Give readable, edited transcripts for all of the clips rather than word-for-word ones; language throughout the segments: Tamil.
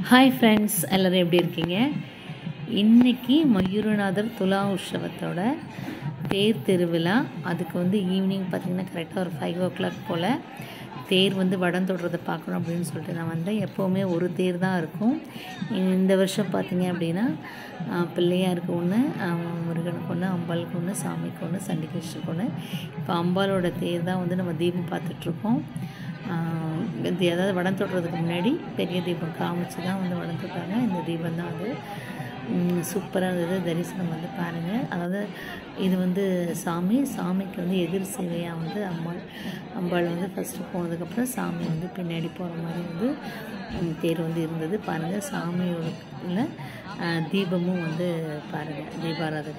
ஹாய் ஃப்ரெண்ட்ஸ், எல்லோரும் எப்படி இருக்கீங்க? இன்றைக்கி மயூரநாதர் துலா உற்சவத்தோட தேர் திருவிழா. அதுக்கு ஈவினிங் பார்த்திங்கன்னா கரெக்டாக ஒரு 5 o'clock போல் தேர் வடம் தொடுறதை பார்க்கணும் அப்படின்னு சொல்லிட்டு நான் வந்தேன். எப்போவுமே ஒரு தேர் தான் இருக்கும். இந்த வருஷம் பார்த்திங்க அப்படின்னா பிள்ளையாருக்கு ஒன்று, முருகனுக்கு ஒன்று, அம்பாளுக்கு ஒன்று, சாமிக்கு ஒன்று, சண்டிகேஸ்வருக்கு ஒன்று. இப்போ அம்பாலோட தேர் தான் நம்ம தீபம் பார்த்துட்ருக்கோம். அதாவது வடம் தொடுறதுக்கு முன்னாடி பெரிய தீபம் காமிச்சு தான் வடம் தொட்டாங்க. இந்த தீபம் தான் சூப்பராக இருந்தது. தரிசனம் பாருங்கள். அதாவது இது சாமிக்கு எதிர் சேவையாக அம்பாள் ஃபஸ்ட்டு போனதுக்கப்புறம் சாமி பின்னாடி போகிற மாதிரி தேர் இருந்தது. பாருங்கள், சாமியோட தீபமும் பாருங்கள், தீபாராதனை.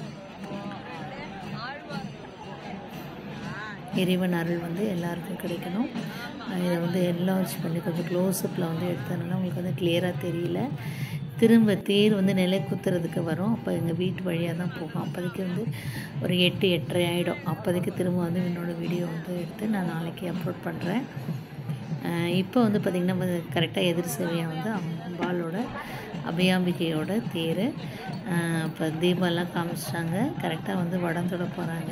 இறைவன் அருள் எல்லாருக்கும் கிடைக்கணும். இதை என்லார்ஜ் பண்ணி கொஞ்சம் க்ளோஸ்அப்பில் எடுத்ததுனால உங்களுக்கு கிளியராக தெரியல. திரும்ப தேர் நிலை குத்துறதுக்கு வரும். அப்போ எங்கள் வீட்டு வழியாக தான் போகும். அப்போதைக்கு ஒரு 8, 8:30 ஆகிடும். அப்போதைக்கு திரும்ப என்னோடய வீடியோ எடுத்து நான் நாளைக்கு அப்லோட் பண்ணுறேன். இப்போ பார்த்திங்கன்னா கரெக்டாக எதிர் சேவையாக அம்பாளோட அபயாம்பிகையோட தேர். இப்போ தீபம்லாம் காமிச்சிட்டாங்க. கரெக்டாக வடம் தொட போகிறாங்க.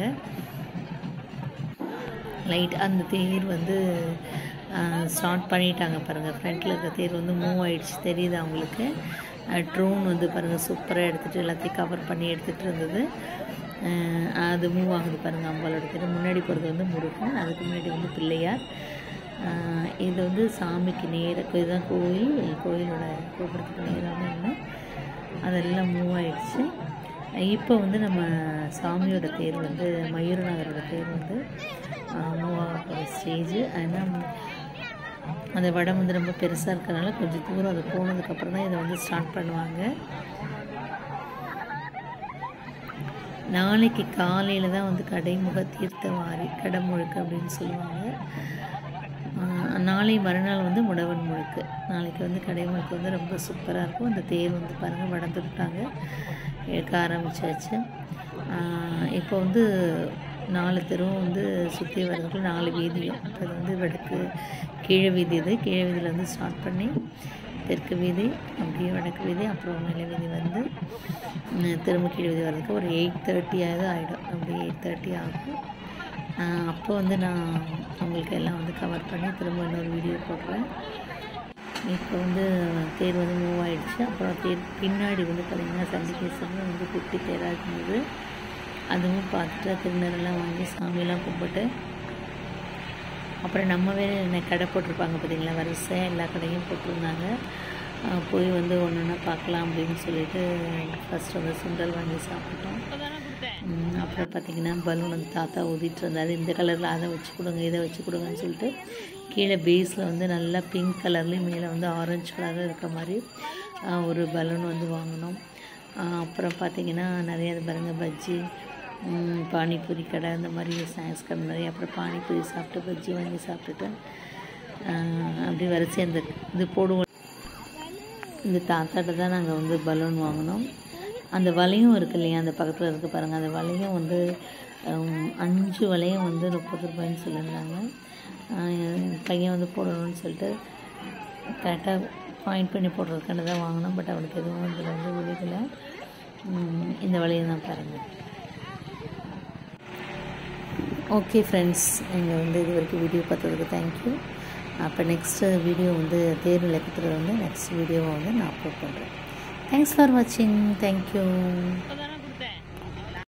லைட் அந்த தேர் ஸ்டார்ட் பண்ணிட்டாங்க. பாருங்கள், ஃப்ரண்ட்டில் இருக்க தேர் மூவ் ஆகிடுச்சு, தெரியுது அவங்களுக்கு. ட்ரோன் பாருங்கள், சூப்பராக எடுத்துகிட்டு எல்லாத்தையும் கவர் பண்ணி எடுத்துகிட்டு இருந்தது. அது மூவ் ஆகுது பாருங்கள். அம்பாலோட தேர் முன்னாடி போகிறது முருகன், அதுக்கு முன்னாடி பிள்ளையார். இது சாமிக்கு நேராக, இதுதான் கோயிலோட கோபுரத்துக்கு நேராக ஒன்று. அதெல்லாம் மூவ் ஆகிடுச்சு. இப்போ நம்ம சாமியோட தேர் மயூரநாதரோட தேர் மூவ் ஆகிற ஸ்டேஜ். ஆனால் அந்த வடம் ரொம்ப பெருசாக இருக்கிறதுனால கொஞ்சம் தூரம் அது போனதுக்கப்புறம் தான் இதை ஸ்டார்ட் பண்ணுவாங்க. நாளைக்கு காலையில் தான் கடைமுக தீர்த்தவாரி, கடமுழுக்கு அப்படின்னு சொல்லுவாங்க. நாளை மறுநாள் முடவன் முழுக்கு. நாளைக்கு கடைமுழுக்கு ரொம்ப சூப்பராக இருக்கும். அந்த தேர் பாருங்கள், வடம் தொட்டாங்க, எடுக்க ஆரம்பித்தாச்சு. இப்போ 4 தெருவும் சுற்றி வர்றதுக்கு 4 வீதியும். இப்போ அது வடக்கு கீழே வீதி. இது கீழே வீதியில் ஸ்டார்ட் பண்ணி தெற்கு வீதி, அப்படியே வடக்கு வீதி, அப்புறம் மேலே வீதி திரும்ப கீழே வீதி வர்றதுக்கு ஒரு 8:30 ஆகிடும். அப்படி 8:30 ஆகும். அப்போ நான் உங்களுக்கு எல்லாம் கவர் பண்ணி திரும்ப இன்னொரு வீடியோ போடுறேன். இப்போ தேர் மூவ் ஆகிடுச்சு. அப்புறம் தேர் பின்னாடி பார்த்திங்கன்னா சண்டிகேஸ்வரன் குட்டி தேராக இருந்தது. அதுவும் பார்த்துட்டு திருநெல்லாம் வாங்கி சாமியெல்லாம் கும்பிட்டு, அப்புறம் நம்ம வேறு கடை போட்டிருப்பாங்க பார்த்திங்களா, வரிசையாக எல்லா கடையும் போட்டிருந்தாங்க. போய் ஒன்று ஒன்றா பார்க்கலாம் அப்படின்னு சொல்லிட்டு ஃபஸ்ட்டு சுண்டல் வாங்கி சாப்பிட்டோம். அப்புறம் பார்த்திங்கன்னா பலூன் தாத்தா ஊதிட்டு இருந்தார். இந்த கலரில் அதை வச்சு கொடுங்க, இதை வச்சு கொடுங்கன்னு சொல்லிட்டு கீழே பேஸில் நல்லா பிங்க் கலர்லேயும் மேலே ஆரஞ்சு கலரில் இருக்க மாதிரி ஒரு பலூன் வாங்கினோம். அப்புறம் பார்த்திங்கன்னா நிறைய பாருங்கள், பஜ்ஜி, பானிபூரி கடை, இந்த மாதிரி ஸ்நாக்ஸ் கடை நிறைய. அப்புறம் பானிபூரி சாப்பிட்டு பஜ்ஜி வாங்கி சாப்பிட்டுட்டு அப்படி வரிசை இது போடுவோம். இந்த தாத்தாட்ட தான் நாங்கள் பலூன் வாங்கினோம். அந்த வலையும் இருக்குது இல்லையா, அந்த பக்கத்தில் இருக்குது பாருங்கள். அந்த வலையும் 5 வலையும் 30 ரூபாய்ன்னு சொல்லியிருந்தாங்க. பையன் போடணும்னு சொல்லிட்டு கரெக்டாக பாயிண்ட் பண்ணி போடுறதுக்காண்டி தான் வாங்கினோம். பட் அவனுக்கு எதுவும் இதில் விழுகலை. இந்த வலையை தான் பாருங்கள். ஓகே ஃப்ரெண்ட்ஸ், நீங்கள் இது வரைக்கும் வீடியோ பார்த்ததுக்கு தேங்க்யூ. அப்போ நெக்ஸ்ட்டு வீடியோ தேர் விளக்கத்தில் நெக்ஸ்ட் வீடியோவை நான் அப்லோட் பண்ணுறேன். தேங்க்ஸ் ஃபார் வாட்சிங். தேங்க்யூ.